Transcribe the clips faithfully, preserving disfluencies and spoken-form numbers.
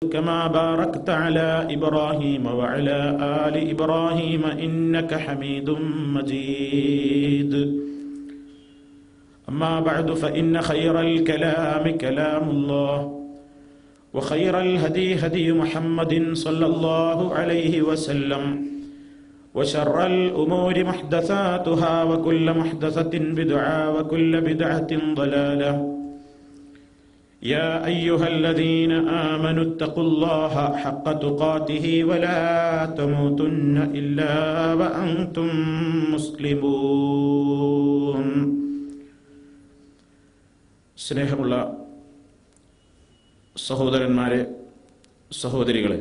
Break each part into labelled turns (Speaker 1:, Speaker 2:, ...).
Speaker 1: كما باركت على إبراهيم وعلى آل إبراهيم إنك حميد مجيد أما بعد فإن خير الكلام كلام الله وخير الهدي هدي محمد صلى الله عليه وسلم وشر الأمور محدثاتها وكل محدثة بدعة وكل بدعة ضلالة يا أيها الذين آمنوا اتقوا الله حق تقاته ولا تموتن إلا وأنتم مسلمون. സ്നേഹമുള്ള സഹോദരന്മാരെ, സഹോദരികളെ,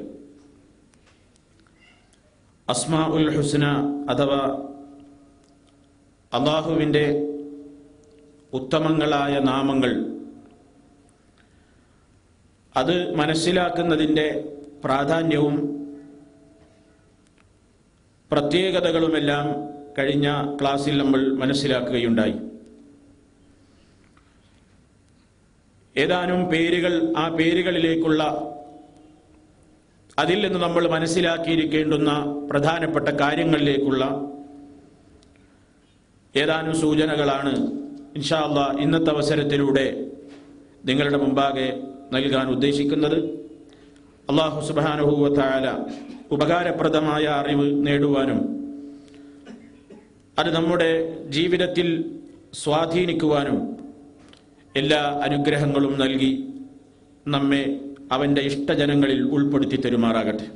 Speaker 1: അസ്മാഉൽ ഹുസ്ന അഥവാ അല്ലാഹുവിൻ്റെ ഉത്തമങ്ങളായ നാമങ്ങൾ, അത് മനസ്സിലാക്കുന്നതിൻ്റെ പ്രാധാന്യവും പ്രത്യേകതകളുമെല്ലാം കഴിഞ്ഞ ക്ലാസ്സിൽ നമ്മൾ മനസ്സിലാക്കുകയുണ്ടായി. ഏതാനും പേരുകൾ, ആ പേരുകളിലേക്കുള്ള അതിൽ നിന്ന് നമ്മൾ മനസ്സിലാക്കിയിരിക്കേണ്ടുന്ന പ്രധാനപ്പെട്ട കാര്യങ്ങളിലേക്കുള്ള ഏതാനും സൂചനകളാണ് ഇൻഷാ അല്ലാഹ് ഇന്നത്തെ അവസരത്തിലൂടെ നിങ്ങളുടെ മുമ്പാകെ നൽകാൻ ഉദ്ദേശിക്കുന്നത്. അല്ലാഹു സുബ്ഹാനഹു വ തആല ഉപകാരപ്രദമായ അറിവ് നേടുവാനും അത് നമ്മുടെ ജീവിതത്തിൽ സ്വാധീനിക്കുവാനും എല്ലാ അനുഗ്രഹങ്ങളും നൽകി നമ്മെ അവൻ്റെ ഇഷ്ടജനങ്ങളിൽ ഉൾപ്പെടുത്തി തരുമാറാകട്ടെ.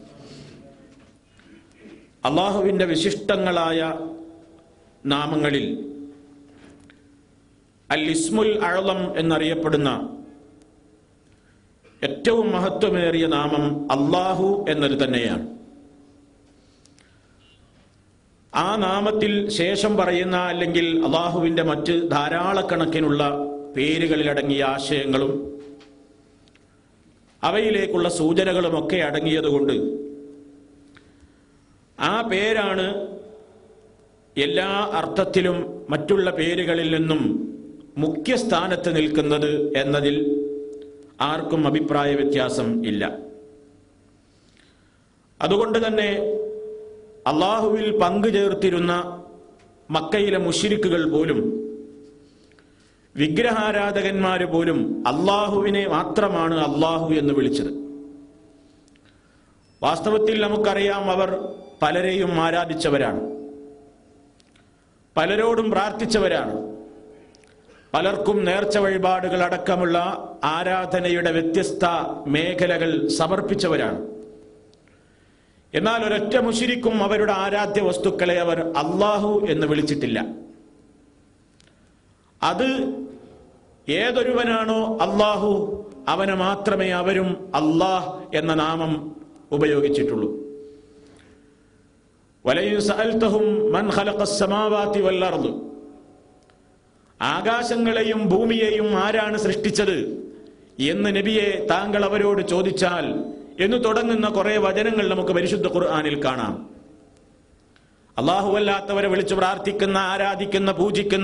Speaker 1: അല്ലാഹുവിൻ്റെ വിശിഷ്ടങ്ങളായ നാമങ്ങളിൽ അൽ ഇസ്മുൽ അഅ്ളം എന്നറിയപ്പെടുന്ന ഏറ്റവും മഹത്വമേറിയ നാമം അല്ലാഹു എന്നത് തന്നെയാണ്. ആ നാമത്തിൽ ശേഷം പറയുന്ന അല്ലെങ്കിൽ അല്ലാഹുവിൻ്റെ മറ്റ് ധാരാളക്കണക്കിനുള്ള പേരുകളിലടങ്ങിയ ആശയങ്ങളും അവയിലേക്കുള്ള സൂചനകളുമൊക്കെ അടങ്ങിയതുകൊണ്ട് ആ പേരാണ് എല്ലാ അർത്ഥത്തിലും മറ്റുള്ള പേരുകളിൽ നിന്നും മുഖ്യസ്ഥാനത്ത് നിൽക്കുന്നത് എന്നതിൽ ആർക്കും അഭിപ്രായ വ്യത്യാസം ഇല്ല. അതുകൊണ്ട് തന്നെ അല്ലാഹുവിൽ പങ്കുചേർത്തിരുന്ന മക്കയിലെ മുശ്രിക്കുകൾ പോലും, വിഗ്രഹാരാധകന്മാര് പോലും അല്ലാഹുവിനെ മാത്രമാണ് അല്ലാഹു എന്ന് വിളിച്ചത്. വാസ്തവത്തിൽ നമുക്കറിയാം, അവർ പലരെയും ആരാധിച്ചവരാണ്, പലരോടും പ്രാർത്ഥിച്ചവരാണ്, പലർക്കും നേർച്ച വഴിപാടുകൾ അടക്കമുള്ള ആരാധനയുടെ വ്യത്യസ്ത മേഖലകൾ സമർപ്പിച്ചവരാണ്. എന്നാൽ ഒരൊറ്റ മുശ്രിക്കും അവരുടെ ആരാധ്യ വസ്തുക്കളെ അവർ അല്ലാഹു എന്ന് വിളിച്ചിട്ടില്ല. അത് ഏതൊരുവനാണോ അല്ലാഹു, അവനെ മാത്രമേ അവരും അല്ലാഹ് എന്ന നാമം ഉപയോഗിച്ചിട്ടുള്ളൂ. വലയിൻ സഅൽതഹും മൻ ഖലഖസ് സമാവാതി വൽ അർദ്, ആകാശങ്ങളെയും ഭൂമിയെയും ആരാണ് സൃഷ്ടിച്ചത് എന്ന് നബിയെ താങ്കൾ അവരോട് ചോദിച്ചാൽ എന്ന് തുടങ്ങുന്ന കുറെ വചനങ്ങൾ നമുക്ക് പരിശുദ്ധ ഖുർആനിൽ കാണാം. അല്ലാഹു അല്ലാത്തവരെ വിളിച്ചു പ്രാർത്ഥിക്കുന്ന, ആരാധിക്കുന്ന, പൂജിക്കുന്ന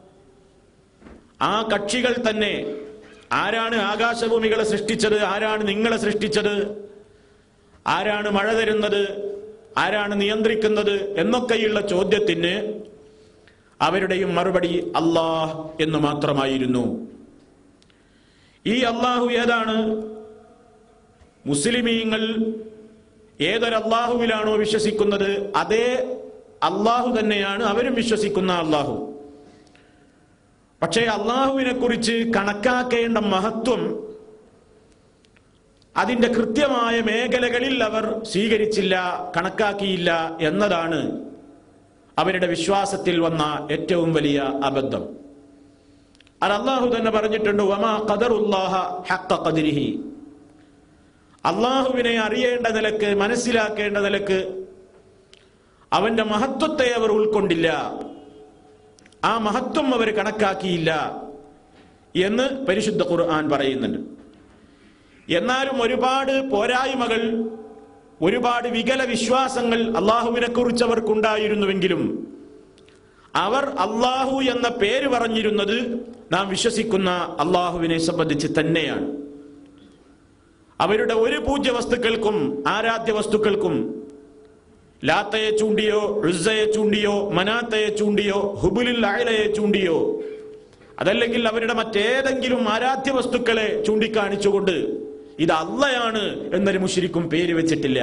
Speaker 1: ആ കക്ഷികൾ തന്നെ ആരാണ് ആകാശഭൂമികളെ സൃഷ്ടിച്ചത്, ആരാണ് നിങ്ങളെ സൃഷ്ടിച്ചത്, ആരാണ് മഴ തരുന്നത്, ആരാണ് നിയന്ത്രിക്കുന്നത് എന്നൊക്കെയുള്ള ചോദ്യത്തിന് അവരുടെയും മറുപടി അല്ലാഹ് എന്ന് മാത്രമായിരുന്നു. ഈ അല്ലാഹു ഏതാണ്? മുസ്ലിമീങ്ങൾ ഏതൊരു അല്ലാഹുവിലാണോ വിശ്വസിക്കുന്നത് അതേ അല്ലാഹു തന്നെയാണ് അവരും വിശ്വസിക്കുന്ന അല്ലാഹു. പക്ഷേ അല്ലാഹുവിനെ കുറിച്ച് കണക്കാക്കേണ്ട മഹത്വം അതിന്റെ കൃത്യമായ മേഖലകളിൽ അവർ സ്വീകരിച്ചില്ല, കണക്കാക്കിയില്ല എന്നതാണ് അവരുടെ വിശ്വാസത്തിൽ വന്ന ഏറ്റവും വലിയ അബദ്ധം. അത് അല്ലാഹു തന്നെ പറഞ്ഞിട്ടുണ്ട്, വമാ ഖദറുല്ലാഹ ഹഖ്ഖ ഖദ്രിഹി. അല്ലാഹുവിനെ അറിയേണ്ട നിലക്ക്, മനസ്സിലാക്കേണ്ട നിലക്ക് അവന്റെ മഹത്വത്തെ അവർ ഉൾക്കൊണ്ടില്ല, ആ മഹത്വം അവർ കണക്കാക്കിയില്ല എന്ന് പരിശുദ്ധ ഖുർആൻ പറയുന്നുണ്ട്. എന്നാലും ഒരുപാട് പോരായ്മകൾ, ഒരുപാട് വികല വിശ്വാസങ്ങൾ അള്ളാഹുവിനെ കുറിച്ച് അവർക്കുണ്ടായിരുന്നുവെങ്കിലും അവർ അള്ളാഹു എന്ന പേര് പറഞ്ഞിരുന്നത് നാം വിശ്വസിക്കുന്ന അള്ളാഹുവിനെ സംബന്ധിച്ച് തന്നെയാണ്. അവരുടെ ഒരു പൂജ്യ വസ്തുക്കൾക്കും ആരാധ്യ വസ്തുക്കൾക്കും ലാത്തയെ ചൂണ്ടിയോ ഉസ്സയെ ചൂണ്ടിയോ മനാത്തയെ ചൂണ്ടിയോ ഹുബുലുൽ അഅലയെ ചൂണ്ടിയോ അതല്ലെങ്കിൽ അവരുടെ മറ്റേതെങ്കിലും ആരാധ്യ വസ്തുക്കളെ ചൂണ്ടിക്കാണിച്ചുകൊണ്ട് ഇത് അള്ളയാണ് എന്നൊരു മുശ്രിക്കും പേര് വെച്ചിട്ടില്ല.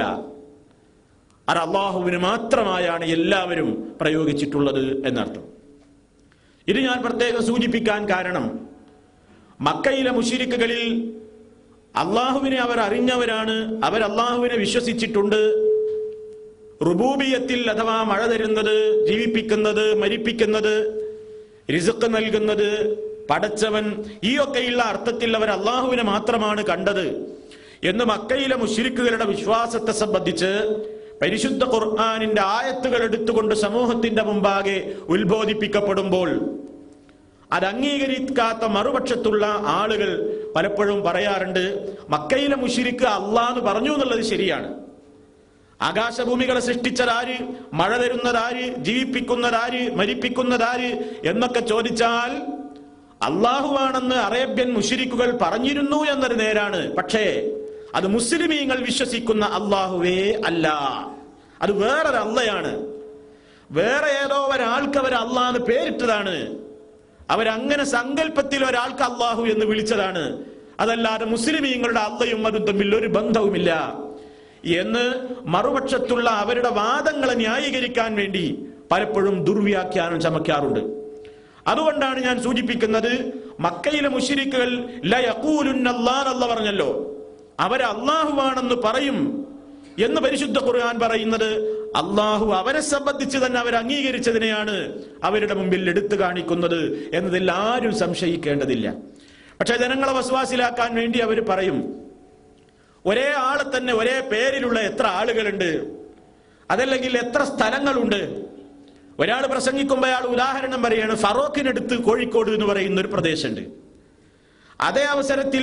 Speaker 1: അത് അള്ളാഹുവിന് മാത്രമായാണ് എല്ലാവരും പ്രയോഗിച്ചിട്ടുള്ളത് എന്നർത്ഥം. ഇത് ഞാൻ പ്രത്യേകം സൂചിപ്പിക്കാൻ കാരണം മക്കയിലെ മുശ്രിക്കുകളിൽ അള്ളാഹുവിനെ അവർ അറിഞ്ഞവരാണ്, അവർ അള്ളാഹുവിനെ വിശ്വസിച്ചിട്ടുണ്ട്. റുബൂബിയത്തിൽ അഥവാ മഴ തരുന്നത്, ജീവിപ്പിക്കുന്നത്, മരിപ്പിക്കുന്നത്, റിസ്ഖ് നൽകുന്നത്, പടച്ചവൻ, ഈ ഒക്കെയുള്ള അർത്ഥത്തിൽ അവർ അള്ളാഹുവിനെ മാത്രമാണ് കണ്ടത് എന്ന് മക്കയിലെ മുശ്രിക്കുകളുടെ വിശ്വാസത്തെ സംബന്ധിച്ച് പരിശുദ്ധ ഖുർആനിന്റെ ആയത്തുകൾ എടുത്തുകൊണ്ട് സമൂഹത്തിന്റെ മുമ്പാകെ ഉത്ബോധിപ്പിക്കപ്പെടുമ്പോൾ അത് അംഗീകരിക്കാത്ത മറുപക്ഷത്തുള്ള ആളുകൾ പലപ്പോഴും പറയാറുണ്ട്, മക്കയിലെ മുശ്രിക്ക് അള്ളാഹ് പറഞ്ഞു എന്നുള്ളത് ശരിയാണ്. ആകാശഭൂമികളെ സൃഷ്ടിച്ചതാര്, മഴ തരുന്നതാര്, ജീവിപ്പിക്കുന്നതാര്, മരിപ്പിക്കുന്നതാര് എന്നൊക്കെ ചോദിച്ചാൽ അള്ളാഹുവാണെന്ന് അറേബ്യൻ മുശ്രിക്കുകൾ പറഞ്ഞിരുന്നു എന്നൊരു നേരാണ്. പക്ഷേ അത് മുസ്ലിമീങ്ങൾ വിശ്വസിക്കുന്ന അള്ളാഹുവേ അല്ല, അത് വേറൊരു അള്ളയാണ്. വേറെ ഏതോ ഒരാൾക്ക് അവർ അള്ളാഹ് പേരിട്ടതാണ്. അവരങ്ങനെ സങ്കല്പത്തിൽ ഒരാൾക്ക് അള്ളാഹു എന്ന് വിളിച്ചതാണ്. അതല്ലാതെ മുസ്ലിമീങ്ങളുടെ അള്ളയും അതും തമ്മിൽ ഒരു ബന്ധവുമില്ല എന്ന് മറുപക്ഷത്തുള്ള അവരുടെ വാദങ്ങളെ ന്യായീകരിക്കാൻ വേണ്ടി പലപ്പോഴും ദുർവ്യാഖ്യാനം ചമക്കാറുണ്ട്. അതുകൊണ്ടാണ് ഞാൻ സൂചിപ്പിക്കുന്നത്, മക്കയിലെ മുശ്രിക്കുകൾ ല യഖൂലുന്ന അല്ലാഹ് അല്ലാഹ് പറഞ്ഞല്ലോ, അവർ അള്ളാഹുവാണെന്ന് പറയും എന്ന് പരിശുദ്ധ ഖുർആൻ പറയുന്നത് അള്ളാഹു അവരെ സംബന്ധിച്ച് തന്നെ അവർ അംഗീകരിച്ചതിനെയാണ് അവരുടെ മുമ്പിൽ എടുത്തു കാണിക്കുന്നത് എന്നതിൽ ആരും സംശയിക്കേണ്ടതില്ല. പക്ഷെ ജനങ്ങളെ വസ്വാസിലാക്കാൻ വേണ്ടി അവർ പറയും, ഒരേ ആളെ തന്നെ ഒരേ പേരിലുള്ള എത്ര ആളുകളുണ്ട്, അതല്ലെങ്കിൽ എത്ര സ്ഥലങ്ങളുണ്ട്. ഒരാൾ പ്രസംഗിക്കുമ്പോൾ അയാൾ ഉദാഹരണം പറയാണ്, ഫറോക്കിനടുത്ത് കോഴിക്കോട് എന്ന് പറയുന്ന ഒരു പ്രദേശമുണ്ട്. അതേ അവസരത്തിൽ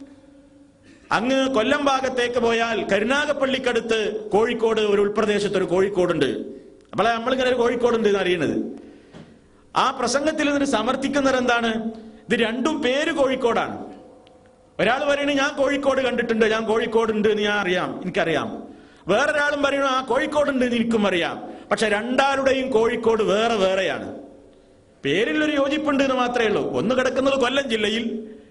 Speaker 1: അങ്ങ് കൊല്ലം ഭാഗത്തേക്ക് പോയാൽ കരുനാഗപ്പള്ളിക്കടുത്ത് കോഴിക്കോട് ഒരു ഉൾപ്രദേശത്ത് ഒരു കോഴിക്കോടുണ്ട്. അപ്പോൾ നമ്മളിങ്ങനെ ഒരു കോഴിക്കോടുണ്ട് എന്ന് അറിയണത്. ആ പ്രസംഗത്തിൽ ഇതിന് സമർത്ഥിക്കുന്നത് എന്താണ്? ഇത് രണ്ടും പേര് കോഴിക്കോടാണ്. ഒരാൾ പറയണു ഞാൻ കോഴിക്കോട് കണ്ടിട്ടുണ്ട്, ഞാൻ കോഴിക്കോട് ഉണ്ട് എന്ന് ഞാൻ അറിയാം, എനിക്കറിയാം. വേറൊരാളും പറയണു ആ കോഴിക്കോടുണ്ട് എന്ന് എനിക്കും അറിയാം. പക്ഷെ രണ്ടാളുടെയും കോഴിക്കോട് വേറെ വേറെയാണ്. പേരിലൊരു യോജിപ്പുണ്ട് എന്ന് മാത്രമേ ഉള്ളൂ. ഒന്ന് കിടക്കുന്നത് കൊല്ലം ജില്ലയിൽ,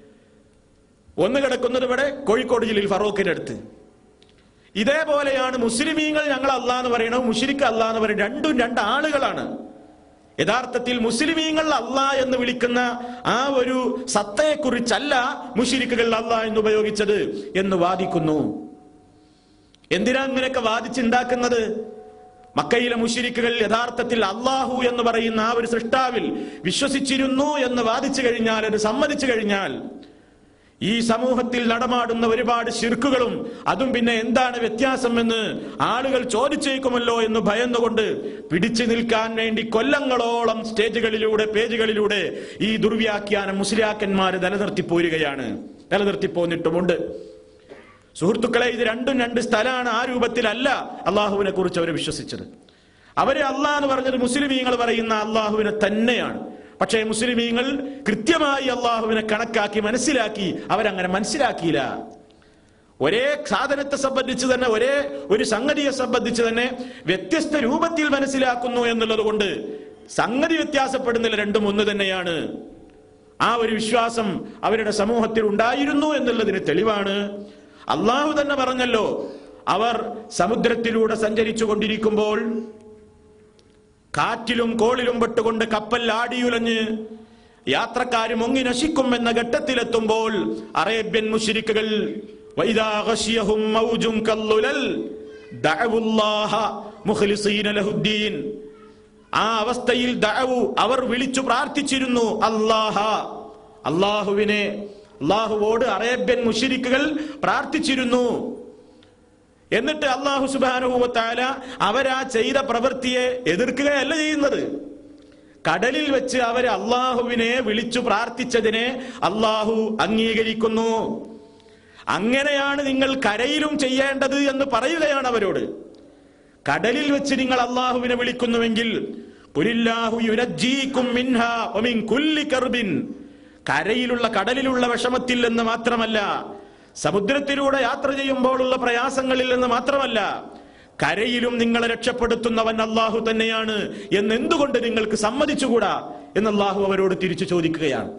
Speaker 1: ഒന്ന് കിടക്കുന്നത് ഇവിടെ കോഴിക്കോട് ജില്ലയിൽ ഫറോക്കിനടുത്ത്. ഇതേപോലെയാണ് മുസ്ലിമീങ്ങൾ ഞങ്ങൾ അല്ലാഹ് എന്ന് പറയണത്, മുശ്രിക്ക് അല്ലാഹ് എന്ന് പറയുന്നത്. രണ്ടും രണ്ട് ആളുകളാണ്. യഥാർത്ഥത്തിൽ മുസ്ലിമീങ്ങൾ അല്ലാഹ് എന്ന് വിളിക്കുന്ന ആ ഒരു സത്തയെക്കുറിച്ചല്ല മുശ്രിക്കുകൾ അല്ലാഹ് എന്ന് ഉപയോഗിച്ചത് എന്ന് വാദിക്കുന്നു. എന്തിനാ ഇങ്ങനെയൊക്കെ വാദിച്ചുണ്ടാക്കുന്നത്? മക്കയിലെ മുശ്രിക്കുകൾ യഥാർത്ഥത്തിൽ അല്ലാഹു എന്ന് പറയുന്ന ആ ഒരു സൃഷ്ടാവിൽ വിശ്വസിച്ചിരുന്നു എന്ന് വാദിച്ചു കഴിഞ്ഞാൽ, അത് സമ്മതിച്ചു കഴിഞ്ഞാൽ, ഈ സമൂഹത്തിൽ നടമാടുന്ന ഒരുപാട് ശിർക്കുകളും അതും പിന്നെ എന്താണ് വ്യത്യാസം എന്ന് ആളുകൾ ചോദിച്ചേക്കുമല്ലോ എന്ന് ഭയന്നുകൊണ്ട് പിടിച്ചു നിൽക്കാൻ വേണ്ടി കൊല്ലങ്ങളോളം സ്റ്റേജുകളിലൂടെ പേജുകളിലൂടെ ഈ ദുർവ്യാഖ്യാനം മുസ്ലിയാക്കന്മാര് നിലനിർത്തിപ്പോരുകയാണ്, നിലനിർത്തിപ്പോന്നിട്ടുമുണ്ട്. സുഹൃത്തുക്കളെ, ഇത് രണ്ടും രണ്ട് സ്ഥലമാണ്. ആ രൂപത്തിലല്ല അള്ളാഹുവിനെ കുറിച്ച് അവർ വിശ്വസിച്ചത്. അവരെ അള്ളാഹ് എന്ന് പറഞ്ഞത് മുസ്ലിമീങ്ങൾ പറയുന്ന അള്ളാഹുവിനെ തന്നെയാണ്. പക്ഷേ മുസ്ലിമീങ്ങൾ കൃത്യമായി അള്ളാഹുവിനെ കണക്കാക്കി മനസ്സിലാക്കി അവരങ്ങനെ മനസ്സിലാക്കിയില്ല. ഒരേ സാധനത്തെ സംബന്ധിച്ച് തന്നെ, ഒരേ ഒരു സംഗതിയെ സംബന്ധിച്ച് തന്നെ വ്യത്യസ്ത രൂപത്തിൽ മനസ്സിലാക്കുന്നു എന്നുള്ളത് കൊണ്ട് സംഗതി വ്യത്യാസപ്പെടുന്നില്ല, രണ്ടും ഒന്ന് തന്നെയാണ്. ആ ഒരു വിശ്വാസം അവരുടെ സമൂഹത്തിൽ ഉണ്ടായിരുന്നു എന്നുള്ളതിന് തെളിവാണ്. അള്ളാഹു തന്നെ പറഞ്ഞല്ലോ, അവർ സമുദ്രത്തിലൂടെ സഞ്ചരിച്ചു കൊണ്ടിരിക്കുമ്പോൾ കാറ്റിലും കോളിലും പെട്ടുകൊണ്ട് കപ്പൽ ആടിയുലഞ്ഞ് യാത്രക്കാർ മുങ്ങി നശിക്കും എന്ന ഘട്ടത്തിലെത്തുമ്പോൾ അറേബ്യൻ മുശ്രിക്കുകൾ വഇദാ ഗശിയഹും മൗജുൻ കല്ലുലൽ ദഅവുല്ലാഹ മുഖ്ലിസീന ലഹുദ്ദീൻ, ആ അവസ്ഥയിൽ ദഅവു അവർ വിളിച്ചു പ്രാർത്ഥിച്ചിരുന്നു അല്ലാഹ, അല്ലാഹുവിനെ, അല്ലാഹുവോട് അറേബ്യൻ മുശ്രിക്കുകൾ പ്രാർത്ഥിച്ചിരുന്നു. എന്നിട്ട് അല്ലാഹു സുബ്ഹാനഹു വ തആല അവരാ ചെയ്ത പ്രവൃത്തിയെ എതിർക്കുകയല്ല ചെയ്യുന്നത്. കടലിൽ വെച്ച് അവർ അല്ലാഹുവിനെ വിളിച്ചു പ്രാർത്ഥിച്ചതിനെ അല്ലാഹു അംഗീകരിക്കുന്നു. അങ്ങനെയാണ് നിങ്ങൾ കരയിലും ചെയ്യേണ്ടത് എന്ന് പറയുകയാണ് അവരോട്. കടലിൽ വെച്ച് നിങ്ങൾ അല്ലാഹുവിനെ വിളിക്കുന്നുവെങ്കിൽ ഖുലില്ലാഹു യുനജ്ജീകും മിൻഹാ വമിൻ കുല്ലി കർബിൻ, കരയിലുള്ള കടലിലുള്ള വിഷമത്തിൽ എന്ന് മാത്രമല്ല സമുദ്രത്തിലൂടെ യാത്ര ചെയ്യുമ്പോഴുള്ള പ്രയാസങ്ങളിൽ നിന്ന് മാത്രമല്ല, കരയിലും നിങ്ങളെ രക്ഷപ്പെടുത്തുന്നവൻ അള്ളാഹു തന്നെയാണ് എന്നെന്തുകൊണ്ട് നിങ്ങൾക്ക് സമ്മതിച്ചുകൂടാ എന്ന് അള്ളാഹു അവരോട് തിരിച്ചു ചോദിക്കുകയാണ്.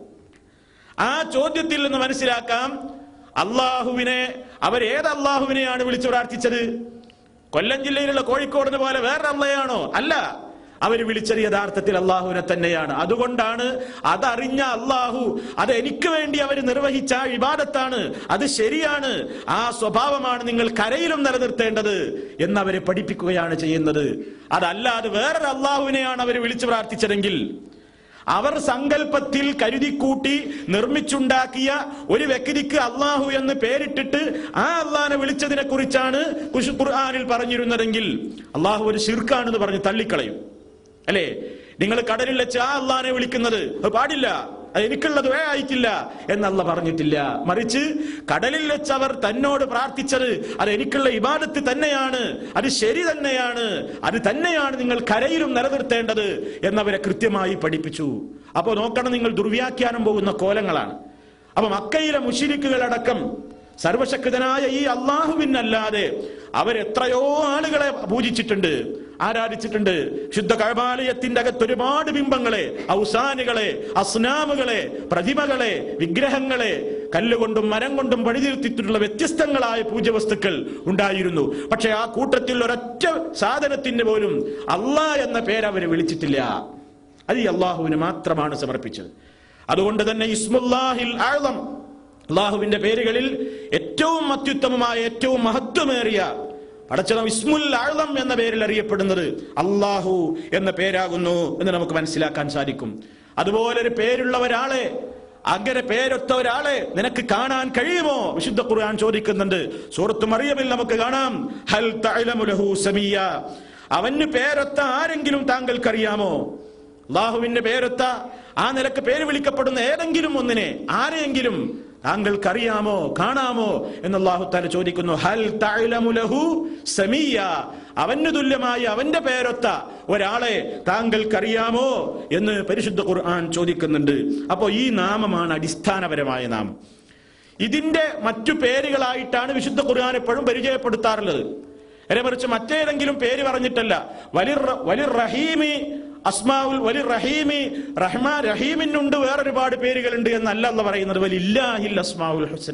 Speaker 1: ആ ചോദ്യത്തിൽ നിന്ന് മനസ്സിലാക്കാം, അള്ളാഹുവിനെ അവരേത് അള്ളാഹുവിനെയാണ് വിളിച്ചു പ്രാർത്ഥിച്ചത്? കൊല്ലം ജില്ലയിലുള്ള കോഴിക്കോടിന് പോലെ വേറെ അള്ളയാണോ? അല്ല, അവർ വിളിച്ചത് യഥാർത്ഥത്തിൽ അള്ളാഹുവിനെ തന്നെയാണ്. അതുകൊണ്ടാണ് അതറിഞ്ഞ അള്ളാഹു അത് എനിക്ക് വേണ്ടി അവർ നിർവഹിച്ച ഇബാദത്താണ്, അത് ശരിയാണ്, ആ സ്വഭാവമാണ് നിങ്ങൾ കരയിലും നിലനിർത്തേണ്ടത് എന്നവരെ പഠിപ്പിക്കുകയാണ് ചെയ്യുന്നത്. അതല്ലാതെ വേറൊരു അള്ളാഹുവിനെയാണ് അവർ വിളിച്ചു പ്രാർത്ഥിച്ചതെങ്കിൽ, അവർ സങ്കല്പത്തിൽ കരുതിക്കൂട്ടി നിർമ്മിച്ചുണ്ടാക്കിയ ഒരു വ്യക്തിക്ക് അള്ളാഹു എന്ന് പേരിട്ടിട്ട് ആ അള്ളാഹിനെ വിളിച്ചതിനെ കുറിച്ചാണ് ഖുർആനിൽ പറഞ്ഞിരുന്നതെങ്കിൽ അള്ളാഹു ഒരു ശിർക്കാണെന്ന് പറഞ്ഞ് തള്ളിക്കളയും. അല്ലേ? നിങ്ങൾ കടലിൽ വെച്ച് ആ അള്ളാഹിനെ വിളിക്കുന്നത് അത് പാടില്ല, അത് എനിക്കുള്ളത് വേ ആയിട്ടില്ല എന്നല്ല പറഞ്ഞിട്ടില്ല. മറിച്ച് കടലിൽ വെച്ച് അവർ തന്നോട് പ്രാർത്ഥിച്ചത് അത് എനിക്കുള്ള ഇബാദത്ത് തന്നെയാണ്, അത് ശരി തന്നെയാണ്, അത് തന്നെയാണ് നിങ്ങൾ കരയിലും നിലനിർത്തേണ്ടത് എന്നവരെ കൃത്യമായി പഠിപ്പിച്ചു. അപ്പോ നോക്കണം, നിങ്ങൾ ദുർവ്യാഖ്യാനം പോകുന്ന കോലങ്ങളാണ്. അപ്പൊ മക്കയിലെ മുശ്രിക്കുകളടക്കം സർവശക്തനായ ഈ അള്ളാഹുവിനല്ലാതെ അവരെത്രയോ ആളുകളെ പൂജിച്ചിട്ടുണ്ട്, ആരാധിച്ചിട്ടുണ്ട്. ശുദ്ധ കഅബാലയത്തിന്റെ അകത്ത് ഒരുപാട് ബിംബങ്ങളെ, ഔസാനുകളെ, അസ്നാമുകളെ, പ്രതിമകളെ, വിഗ്രഹങ്ങളെ, കല്ലുകൊണ്ടും മരം കൊണ്ടും പണിതീർത്തിട്ടുള്ള വ്യത്യസ്തങ്ങളായ പൂജവസ്തുക്കൾ ഉണ്ടായിരുന്നു. പക്ഷെ ആ കൂട്ടത്തിൽ ഒരൊറ്റ സാധനത്തിന് പോലും അള്ളാഹ് എന്ന പേര് അവര് വിളിച്ചിട്ടില്ല. അത് ഈ അള്ളാഹുവിന് മാത്രമാണ് സമർപ്പിച്ചത്. അതുകൊണ്ട് തന്നെ ഇസ്മുല്ലാഹിൽ അഅ്ളം, അള്ളാഹുവിന്റെ പേരുകളിൽ ഏറ്റവും അത്യുത്തമമായ ഏറ്റവും മഹത്വമേറിയ പടച്ചവൻ ഇസ്മുൽ അഅ്ളം എന്ന പേരിൽ അറിയപ്പെടുന്നത് അള്ളാഹു എന്ന പേരാകുന്നു എന്ന് നമുക്ക് മനസ്സിലാക്കാൻ സാധിക്കും. അതുപോലെ ഒരു പേരുള്ള ഒരാളെ, അങ്ങനെ പേരൊത്ത ഒരാളെ നിനക്ക് കാണാൻ കഴിയുമോ? വിശുദ്ധ ഖുർആൻ ചോദിക്കുന്നുണ്ട്. സൂറത്ത് മറിയമിൽ നമുക്ക് കാണാം, ഹൽ തഅലമു ലഹു സമീയ, അവന് പേരൊത്ത ആരെങ്കിലും താങ്കൾക്കറിയാമോ? അള്ളാഹുവിന്റെ പേരൊത്ത ആ നിലക്ക് പേര് വിളിക്കപ്പെടുന്ന ഏതെങ്കിലും ഒന്നിനെ, ആരെയെങ്കിലും താങ്കൾക്കറിയാമോ, കാണാമോ എന്ന് അല്ലാഹു തആല ചോദിക്കുന്നു. ഹൽ തഅലമു ലഹു സമീയ, അവന് തുല്യമായി അവന്റെ പേരൊത്ത ഒരാളെ താങ്കൾക്കറിയാമോ എന്ന് പരിശുദ്ധ ഖുർആൻ ചോദിക്കുന്നുണ്ട്. അപ്പോ ഈ നാമമാണ് അടിസ്ഥാനപരമായ നാമം. ഇതിന്റെ മറ്റു പേരുകളായിട്ടാണ് വിശുദ്ധ ഖുർആൻ എപ്പോഴും പരിചയപ്പെടുത്താറുള്ളത്. മറിച്ച് മറ്റേതെങ്കിലും പേര് പറഞ്ഞിട്ടല്ല. വലിർ വലിർ റഹീമി അസ്മാഉൽ വലിർ റഹീമി, റഹ്മാൻ റഹീമിനുണ്ട് വേറൊരുപാട് പേരുകളുണ്ട് എന്നല്ല അല്ലാഹു പറയുന്നത്. വലില്ലാഹിൽ അസ്മാഉൽ ഹുസ്ന,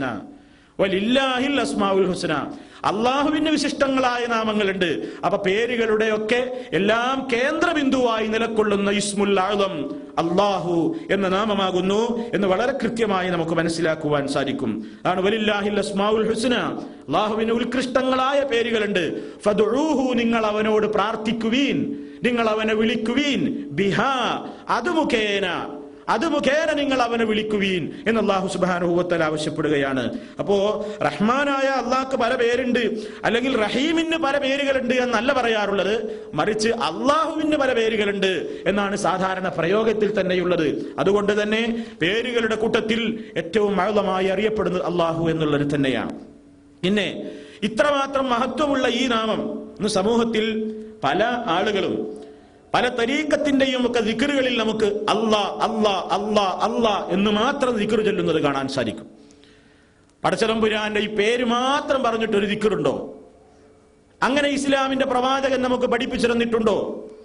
Speaker 1: വലില്ലാഹിൽ അസ്മാഉൽ ഹുസ്ന, അള്ളാഹുവിന് വിശിഷ്ടങ്ങളായ നാമങ്ങളുണ്ട്. അപ്പൊ പേരുകളുടെ ഒക്കെ എല്ലാം കേന്ദ്രബിന്ദുവായി നിലകൊള്ളുന്ന ഇസ്മുൽ അഅ്ളം അള്ളാഹു എന്ന നാമമാകുന്നു എന്ന് വളരെ കൃത്യമായി നമുക്ക് മനസ്സിലാക്കുവാൻ സാധിക്കും. ആണ് വലില്ലാഹിൽ അസ്മാഉൽ ഹുസ്ന, അള്ളാഹുവിന് ഉത്കൃഷ്ടങ്ങളായ പേരുകളുണ്ട്. ഫദ്ഉഹു, നിങ്ങൾ അവനോട് പ്രാർത്ഥിക്കുവീൻ, നിങ്ങൾ അവനെ വിളിക്കുവീൻ, ബിഹാ, അത് മുഖേന, അത് മുഖേന നിങ്ങൾ അവനെ വിളിക്കുവീൻ എന്ന് അല്ലാഹു സുബ്ഹാനഹു വ തആല ആവശ്യപ്പെടുകയാണ്. അപ്പോ റഹ്മാനായ അള്ളാഹ്ക്ക് പല പേരുണ്ട്, അല്ലെങ്കിൽ റഹീമിന് പല പേരുകളുണ്ട് എന്നല്ല പറയാറുള്ളത്. മറിച്ച് അള്ളാഹുവിന് പല പേരുകളുണ്ട് എന്നാണ് സാധാരണ പ്രയോഗത്തിൽ തന്നെയുള്ളത്. അതുകൊണ്ട് തന്നെ പേരുകളുടെ കൂട്ടത്തിൽ ഏറ്റവും അഅ്ളമായി അറിയപ്പെടുന്നത് അള്ളാഹു എന്നുള്ളത് തന്നെയാണ്. പിന്നെ ഇത്രമാത്രം മഹത്വമുള്ള ഈ നാമം ഇന്ന് സമൂഹത്തിൽ പല ആളുകളും പല തരീഖത്തിന്റെയും ഒക്കെ ദിക്റുകളിൽ നമുക്ക് അല്ലാ അല്ലാ അല്ലാ അല്ലാ എന്ന് മാത്രം ദിക്റ് ചൊല്ലുന്നത് കാണാൻ സാധിക്കും. പടച്ചതമ്പുരാന്റെ ഈ പേര് മാത്രം പറഞ്ഞിട്ട് ഒരു ദിക്റുണ്ടോ? അങ്ങനെ ഇസ്ലാമിന്റെ പ്രവാചകൻ നമുക്ക് പഠിപ്പിച്ചു തന്നിട്ടുണ്ടോ?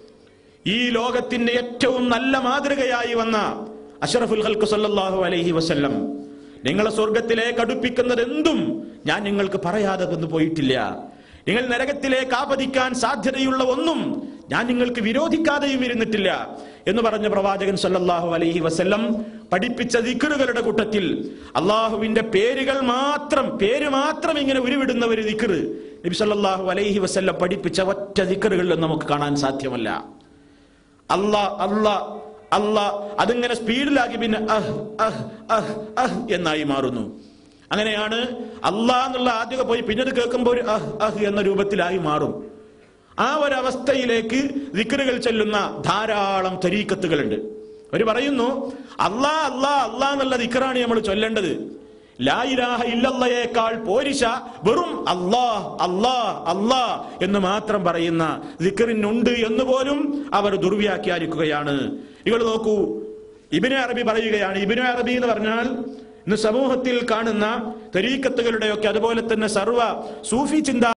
Speaker 1: ഈ ലോകത്തിന്റെ ഏറ്റവും നല്ല മാതൃകയായി വന്ന അഷ്റഫുൽ ഖൽഖ് സല്ലല്ലാഹു അലൈഹി വസല്ലം, നിങ്ങളെ സ്വർഗത്തിലേക്ക് അടുപ്പിക്കുന്നത് എന്തും ഞാൻ നിങ്ങൾക്ക് പറയാതെ വന്നു പോയിട്ടില്ല, നിങ്ങൾ നരകത്തിലേക്ക് ആപതിക്കാൻ സാധ്യതയുള്ള ഒന്നും ഞാൻ നിങ്ങൾക്ക് വിരോധിക്കാതെയും ഇരുന്നിട്ടില്ല എന്ന് പറഞ്ഞ പ്രവാചകൻ സല്ലല്ലാഹു അലൈഹി വസല്ലം പഠിപ്പിച്ച ദിക്റുകളുടെ കൂട്ടത്തിൽ അള്ളാഹുവിന്റെ പേരുകൾ മാത്രം, പേര് മാത്രം ഇങ്ങനെ ഉരുവിടുന്ന ഒരു ദിക്റ് നബി സല്ലല്ലാഹു അലൈഹി വസല്ലം പഠിപ്പിച്ച ഒറ്റ ദിക്റുകളിലും നമുക്ക് കാണാൻ സാധ്യമല്ല. അല്ലാ അല്ലാ അല്ലാ അതിങ്ങനെ സ്പീഡിലാക്കി പിന്നെ അഹ് അഹ് അഹ് അഹ് എന്നായി മാറുന്നു. അങ്ങനെയാണ് അല്ലാ എന്നുള്ള ആദ്യമൊക്കെ പോയി പിന്നീട് കേൾക്കുമ്പോൾ ഒരു അഹ് അഹ് എന്ന രൂപത്തിലായി മാറും. ആ ഒരവസ്ഥയിലേക്ക് ദിക്റുകൾ ചൊല്ലുന്ന ധാരാളം തരീഖത്തുകളുണ്ട്. അവർ പറയുന്നു അല്ലാ അല്ലാ അല്ലാ എന്നുള്ള ദിക്റാണ് നമ്മൾ ചൊല്ലേണ്ടത്. ലാ ഇലാഹ ഇല്ലല്ലാഹയേക്കാൾ പോരിശ വെറും അല്ലാ അല്ലാ അല്ലാ എന്ന് മാത്രം പറയുന്ന ദിക്റിനുണ്ട് എന്ന് പോലും അവർ ദുർവ്യാഖ്യാനിക്കുകയാണ്. നിങ്ങൾ നോക്കൂ, ഇബ്നു അറബി പറയുകയാണ്. ഇബ്നു അറബി എന്ന് പറഞ്ഞാൽ ഇന്ന് സമൂഹത്തിൽ കാണുന്ന തരീക്കത്തുകളുടെയൊക്കെ അതുപോലെ തന്നെ സർവ സൂഫി ചിന്ത